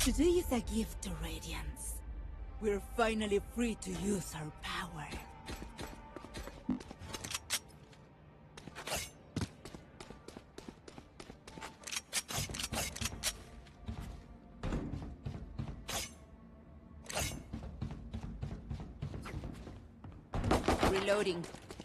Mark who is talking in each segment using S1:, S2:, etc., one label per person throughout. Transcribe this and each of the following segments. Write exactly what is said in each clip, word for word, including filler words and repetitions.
S1: Today is a gift to Radiance. We're finally free to use our power. Reloading.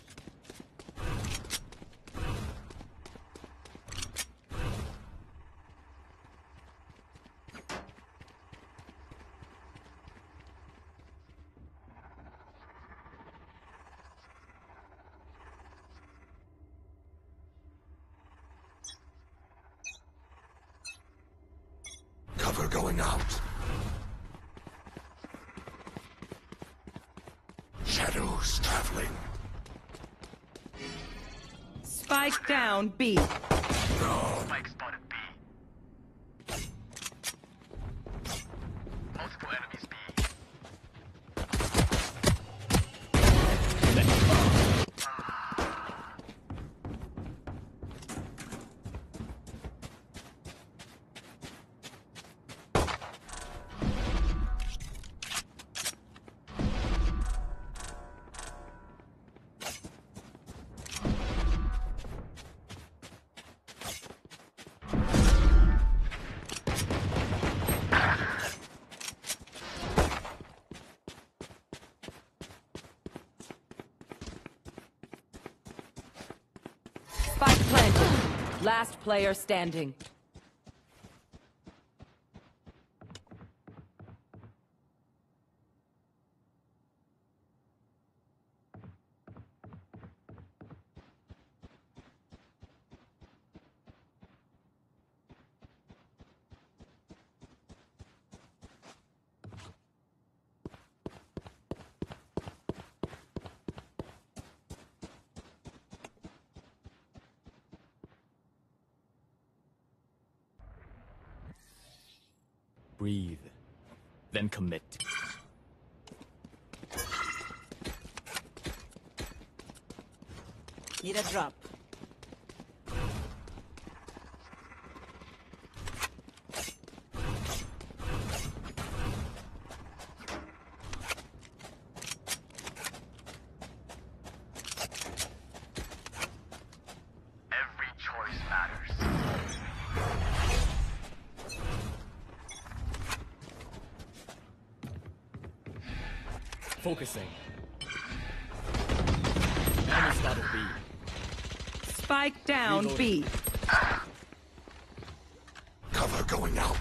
S2: Cover going out. Shadows traveling.
S3: Spike down B.
S2: No.
S4: Spike spotted B. Multiple enemies B.
S3: Spike planted. Last player standing.
S5: Breathe, then commit.
S1: Need a drop.
S4: Every choice matters.
S5: Focusing. Enemy spotted B.
S3: Spike down
S5: Reloading.
S3: B.
S2: Cover going out.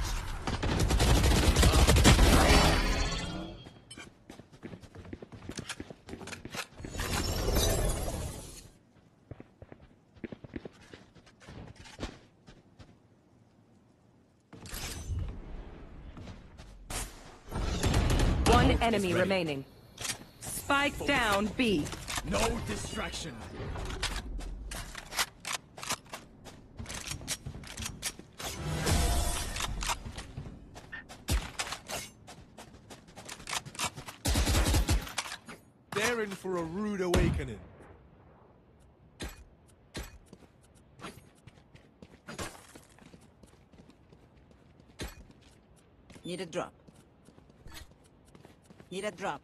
S3: One enemy
S5: ready.
S3: remaining. Spike down B.
S5: No distraction.
S6: They're in for a rude awakening.
S1: Need a drop. Need a drop.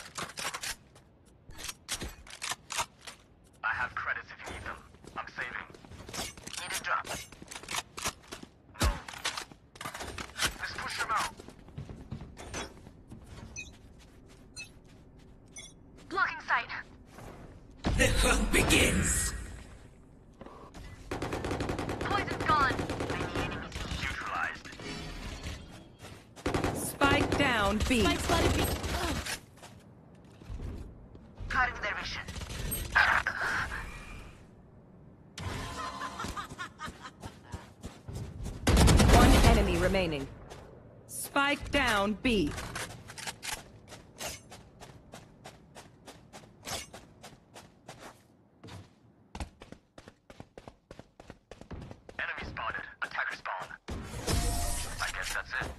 S4: I have credits if you need them. I'm saving. Need a drop. No. Let's push them out. Blocking sight.
S2: The hunt begins.
S4: Poison's gone. Many enemies neutralized.
S3: Spike down B.
S1: Spike spotted B.
S4: Cutting their vision.
S3: One enemy remaining. Spike down B.
S4: Enemy spotted. Attacker spawn. I guess that's it.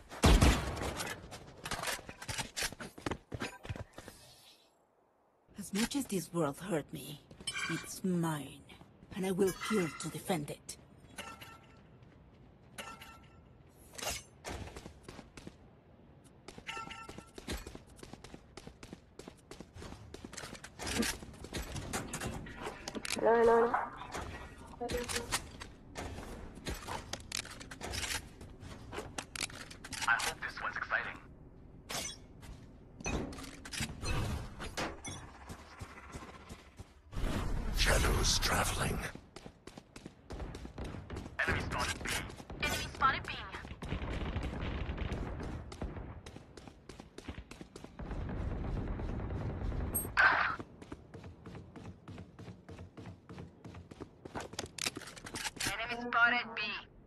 S1: As much as this world hurt me, it's mine, and I will kill to defend it.
S4: I hope this one's exciting.
S2: Shadows traveling.
S4: Enemy spotted B.
S7: Enemy spotted B. Enemy spotted B.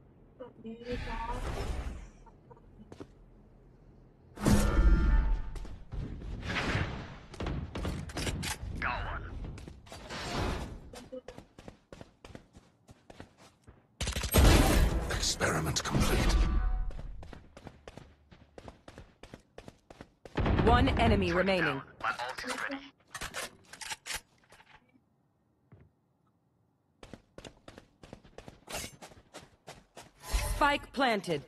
S4: Got one.
S2: Experiment complete.
S3: One enemy remaining.
S4: My ult is ready.
S3: Spike planted.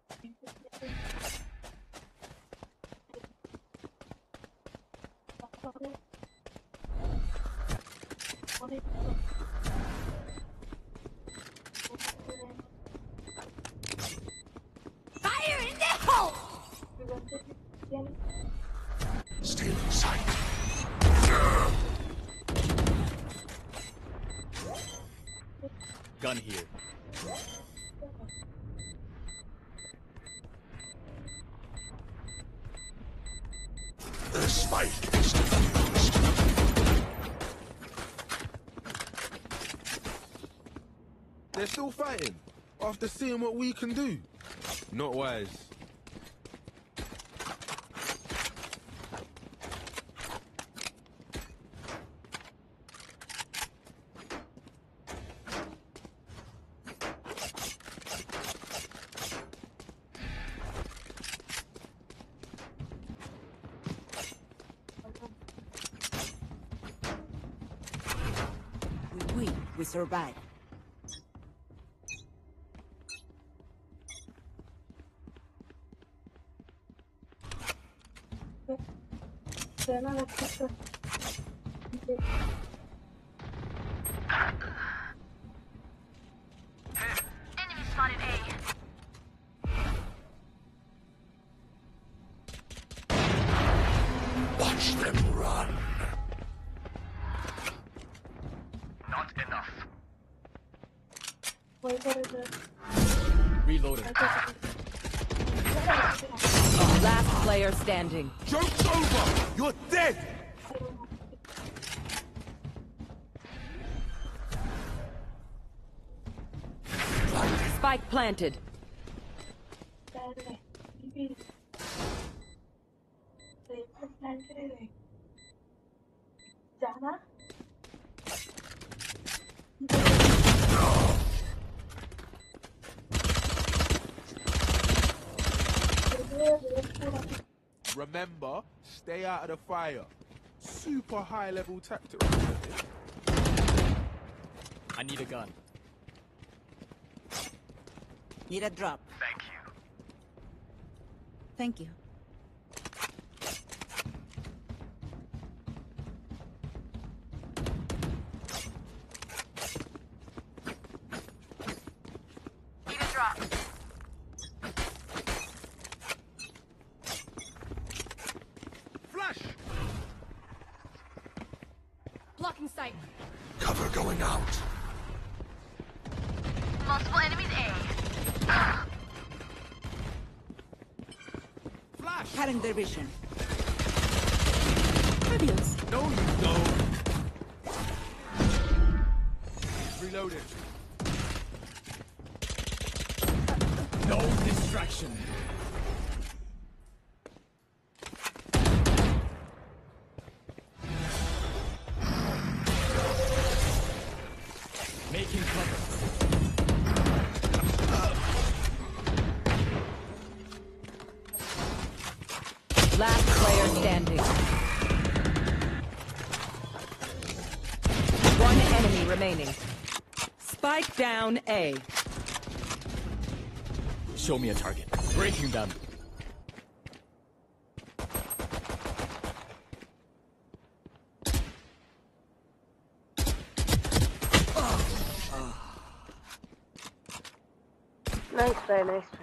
S1: Fire in the hole!
S2: Stealing sight.
S5: Gun here.
S2: The spike is diffused.
S6: They're still fighting after seeing what we can do. Not wise.
S1: We win, we survive.
S7: Enemy spotted A.
S2: Watch them run.
S4: Not enough.
S5: Reloading.
S3: Last player standing.
S6: Joke's over! You're dead!
S3: Spike planted.
S6: Remember, stay out of the fire. Super high level tactics.
S5: I need a gun.
S1: Need a drop.
S4: Thank you.
S1: Thank you.
S7: Need a drop.
S6: Flash!
S7: Blocking sight.
S2: Cover going out.
S7: Multiple enemies A.
S6: Flash!
S1: Cutting their vision. Adios.
S6: No, you don't. Reloading.
S5: No distraction. Making cover.
S3: Last player standing. One enemy remaining. Spike down A.
S5: Show me a target. Breaking them.
S8: Thanks, Bailey.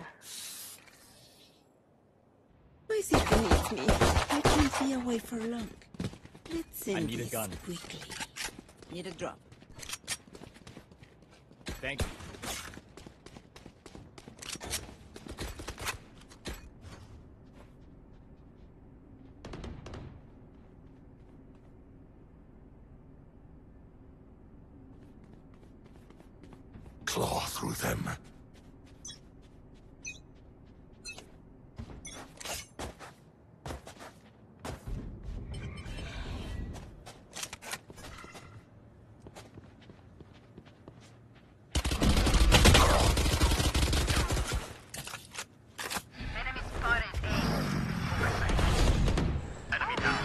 S1: My sister needs me. I can't be away for long. Let's end
S5: I need a
S1: this
S5: gun.
S1: quickly. Need a drop.
S5: Thank you.
S2: Claw through them.
S7: Enemy spotted A.
S4: Enemy down.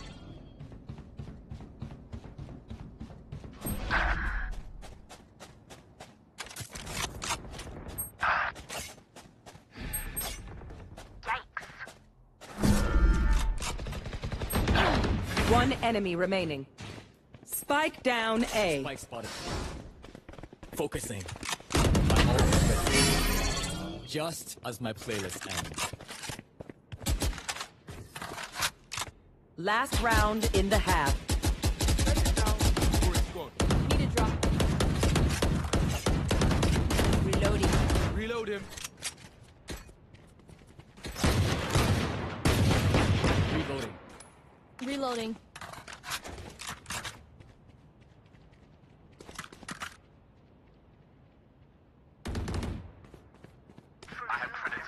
S3: One enemy remaining. Spike down A.
S5: Spike spotted. Focusing. My ult is ready. Just as my playlist ends.
S3: Last round in the half.
S6: Take it down before it's gone.
S7: Need a drop.
S1: Reloading.
S6: Reload him.
S5: Reloading.
S7: Reloading.
S4: I have credits.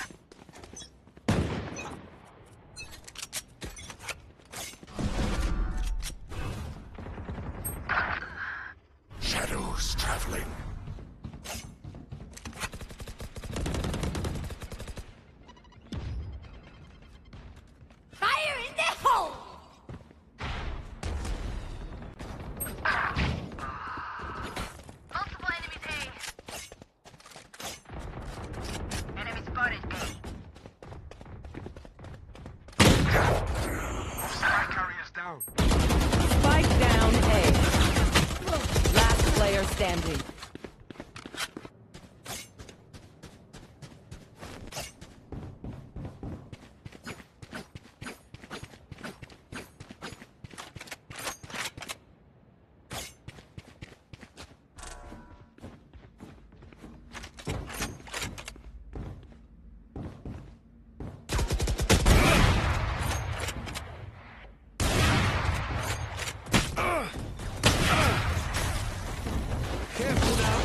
S2: Shadows traveling.
S7: Fire in the hole! Multiple enemies A. Enemy spotted A.
S6: Spike carrier's down.
S3: Spike down A. Last player standing.
S6: Careful now.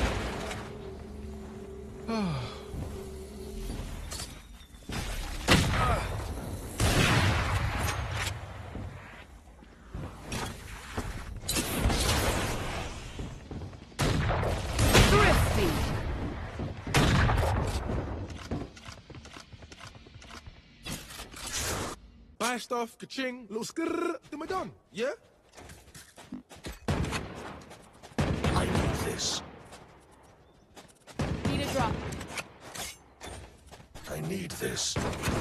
S3: Thrifty.
S6: Buy stuff, ka-ching, little skrrr, then we're done. Yeah?
S2: I need this.
S7: Need a drop.
S2: I need this.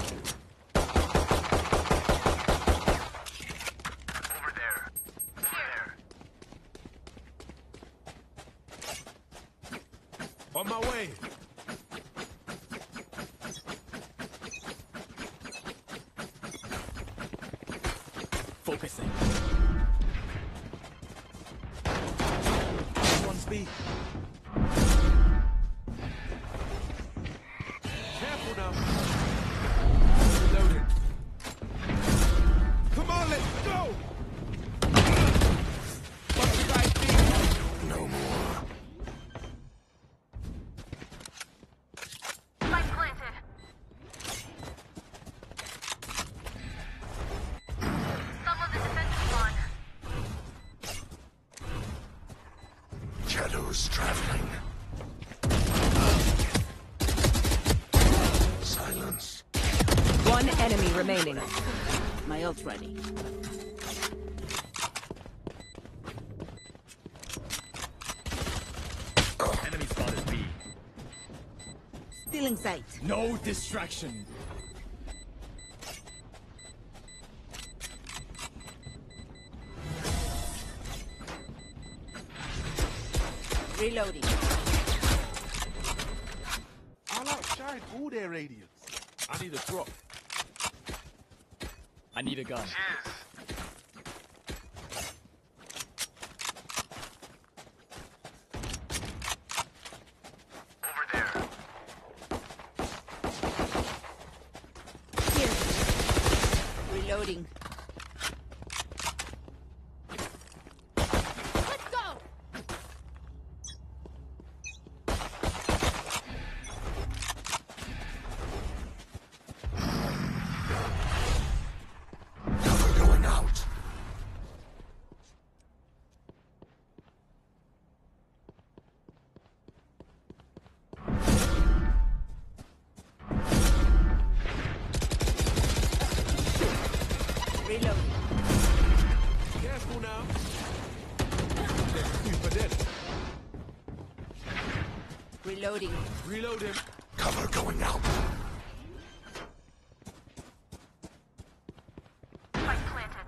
S4: Over there. Over there.
S6: On my way.
S5: Focusing.
S6: One's B. Careful now. Reloading. Come on, let's go! Fuck you guys, B.
S2: No more.
S7: Spike planted. Some of the defense is on.
S2: Shadows traveling. Silence.
S3: One enemy remaining.
S1: My ult ready.
S5: Enemy spotted B.
S1: Still in sight.
S5: No distraction.
S1: Reloading.
S6: their radiance. I need a drop.
S5: I need a gun.
S4: Cheers. Over there.
S1: Here. Reloading. Let's go!
S2: Cover going out.
S1: Reloading.
S6: Careful now. Let's super dead.
S1: Reloading.
S6: Reload him.
S2: Cover going out.
S7: Spike planted.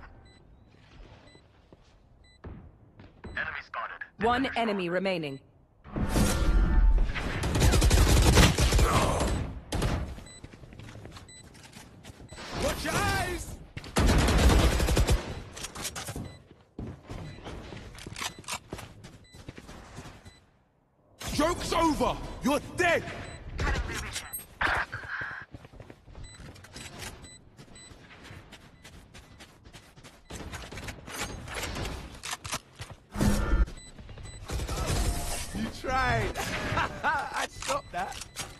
S4: Enemy spotted.
S3: One enemy remaining.
S6: Watch your eyes! Joke's over! You're dead!
S7: Cutting their vision.
S6: You tried! I'd stop that.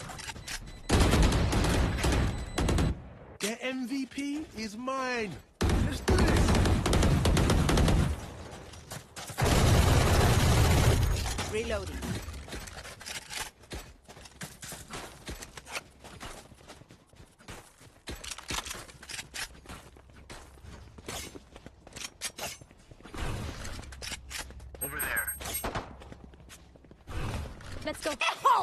S6: Their M V P is mine. Let's do this.
S1: Reloading.
S4: Over there.
S1: Let's go.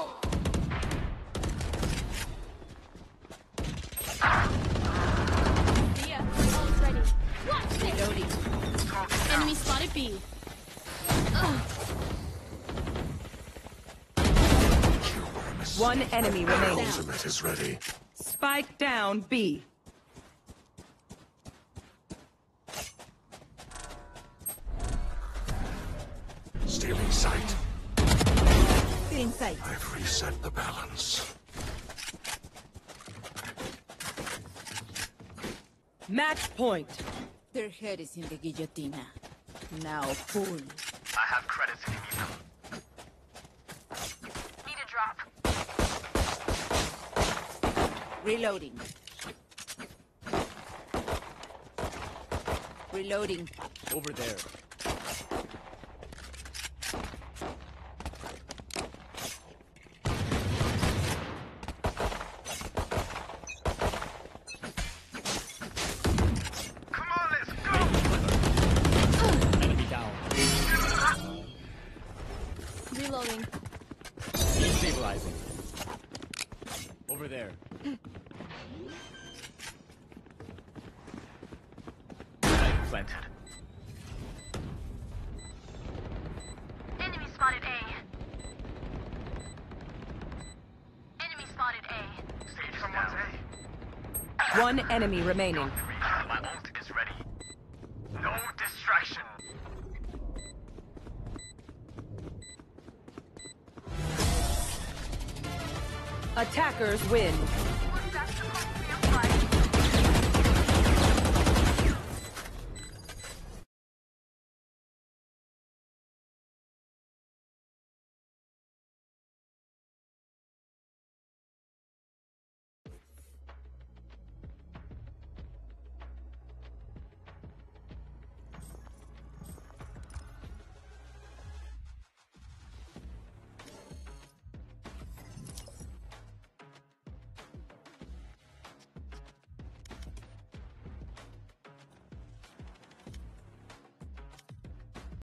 S8: Mia, all's ready. Watch this!
S1: Reloading.
S8: Enemy spotted B.
S3: One enemy remaining.
S2: Ultimate is ready.
S3: Spike down B.
S2: Stealing sight.
S1: Still in sight.
S2: I've reset the balance.
S3: Match point.
S1: Their head is in the guillotina. Now pull.
S4: I have credits if you need them.
S7: Need a drop.
S1: Reloading. Reloading.
S5: Over there.
S4: Come on, let's go!
S5: Enemy down.
S8: Reloading.
S5: Destabilizing. Over there. Spike planted.
S7: Enemy spotted A. Enemy spotted A.
S4: Stage someone's A.
S3: One enemy remaining.
S4: My ult is ready. No distraction.
S3: Attackers win.